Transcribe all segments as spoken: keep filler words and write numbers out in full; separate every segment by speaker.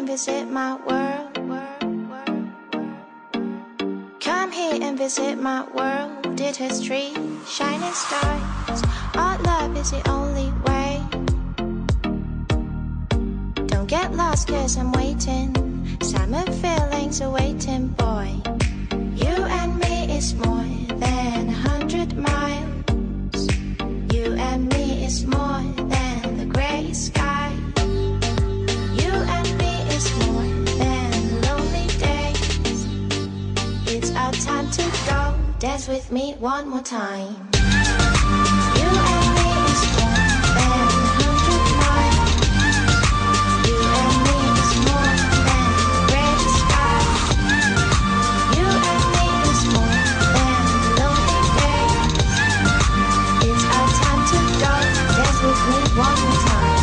Speaker 1: and visit my world. Come here and visit my world. Did history, shining stars. Our love is the only way. Don't get lost cause I'm waiting. Summer feelings are waiting, boy. You and me is more than a hundred miles. You and me is more than the grey sky. You and me is more than lonely days. It's our time to go. Dance with me one more time. You and me is more than a hundred miles. You and me is more than the grey sky. You and me is more than lonely days. It's our time to go. Dance with me one more time.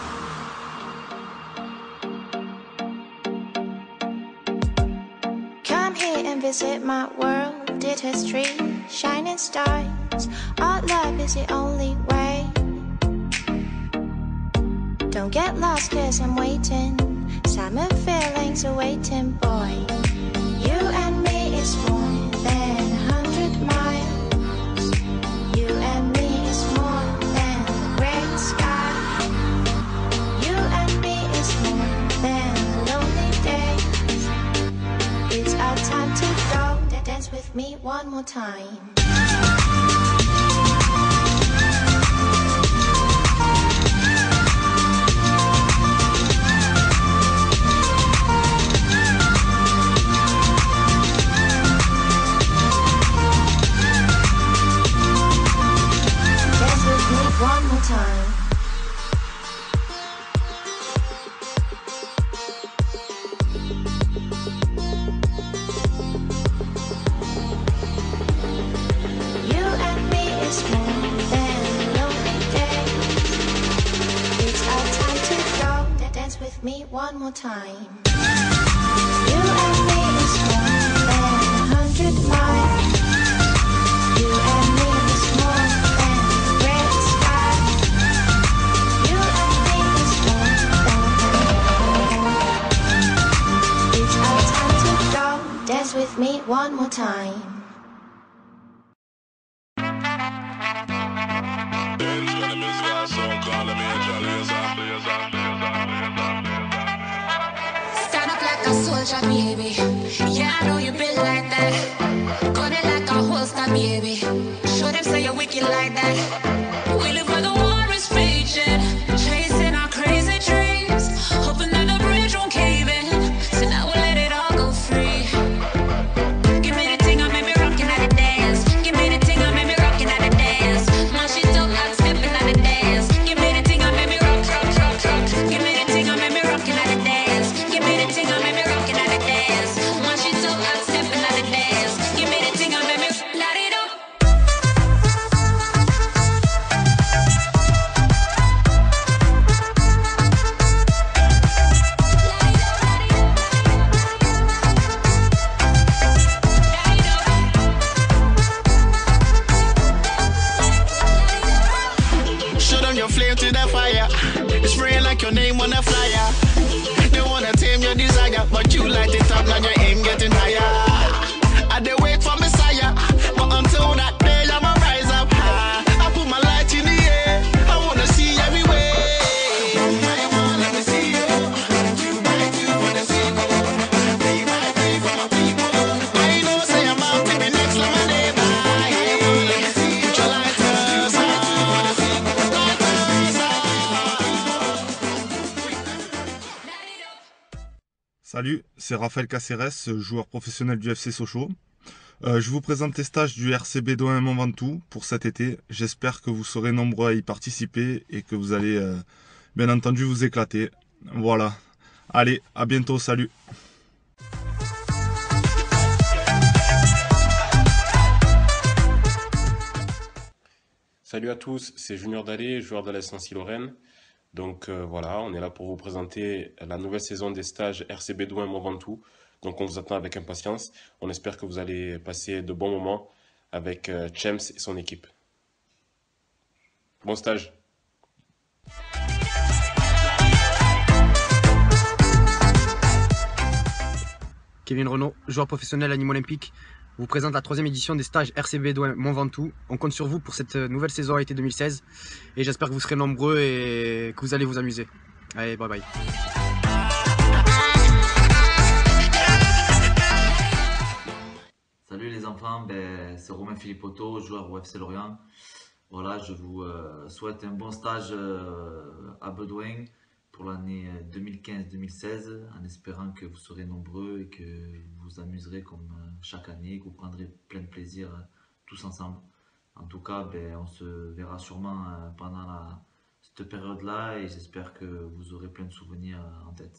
Speaker 1: Come here and visit my world. Did history, shining stars. Our love is the only way. Don't get lost cause I'm waiting. Summer feelings are waiting, boy. You and me is more than a hundred miles. You and me is more than the grey sky. You and me is more than lonely days. It's our time to go. Dance with me one more time. One more time. You and me is more than lonely days. It's our time to go. Dance with me one more time. You and me is more than a hundred miles. You and me is more than the grey sky. You and me is more than. It's our time to go. Dance with me one more time.
Speaker 2: Stand up like a soldier, baby. Yeah, I know you been like that. Gun it like a holster, baby. Show them say you're wicked like that. We live where the war is raging, chasing our crazy dreams, hoping that the bridge won't cave in. So now we'll let it all go free. Give me the thing, I made me rockin' at the dance. Give me the thing, I made me rockin' at the dance. Now she talk like stepping at the dance. Give me the thing, I made me rock, rock, rock, rock. Give me the thing, I made me rockin' at the dance. Give me the thing, I made me rockin' at the dance. Now she talk like stepping at the dance. Give me the thing, I made me light it up.
Speaker 3: Show them your flame to the fire. It's spraying like your name on a flyer. They wanna tame your desire, but you light it up, now your aim getting higher. I they wait for Messiah, but until that day I'ma rise up high. I put my light in the air, I wanna see everywhere. I wanna let me see you. You might do wanna see you. Be my way for my people. I know say I'm out to be next to my neighbor. I wanna let me see you. Put your lighters on.
Speaker 4: Salut, c'est Raphaël Caceres, joueur professionnel du F C Sochaux. Euh, je vous présente les stages du R C B d'O M Ventoux pour cet été. J'espère que vous serez nombreux à y participer et que vous allez euh, bien entendu vous éclater. Voilà. Allez, à bientôt, salut.
Speaker 5: Salut à tous, c'est Junior Dalé, joueur de l'A S Nancy-Lorraine. Donc euh, voilà, on est là pour vous présenter la nouvelle saison des stages R C B d'O M Ventoux. Donc on vous attend avec impatience. On espère que vous allez passer de bons moments avec euh, Chems et son équipe. Bon stage.
Speaker 6: Kevin Renaud, joueur professionnel à Nîmes Olympique, vous présente la troisième édition des stages R C Bédouin Mont Ventoux. On compte sur vous pour cette nouvelle saison été deux mille seize et j'espère que vous serez nombreux et que vous allez vous amuser. Allez, bye bye.
Speaker 7: Salut les enfants, ben, c'est Romain Philippotto, joueur au F C Lorient. Voilà, je vous euh, souhaite un bon stage euh, à Bédouin pour l'année deux mille quinze deux mille seize, en espérant que vous serez nombreux et que vous vous amuserez comme euh, chaque année, que vous prendrez plein de plaisir euh, tous ensemble. En tout cas, ben, on se verra sûrement euh, pendant la, cette période-là et j'espère que vous aurez plein de souvenirs euh, en tête.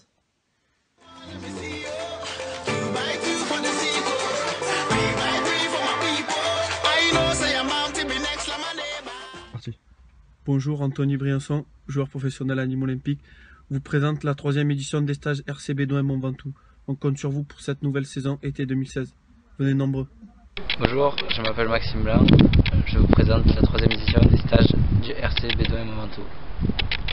Speaker 8: Bonjour, Anthony Briançon, joueur professionnel à Nîmes Olympique, vous présente la troisième édition des stages R C Bédouin Mont Ventoux. On compte sur vous pour cette nouvelle saison été deux mille seize. Venez nombreux.
Speaker 9: Bonjour, je m'appelle Maxime Blanc, je vous présente la troisième édition des stages du R C Bédouin Mont Ventoux.